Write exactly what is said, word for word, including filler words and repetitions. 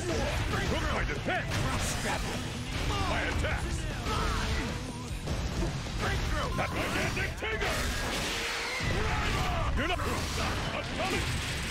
My defense! My attacks! Breakthrough! That gigantic Tiger! You're not... I'm coming!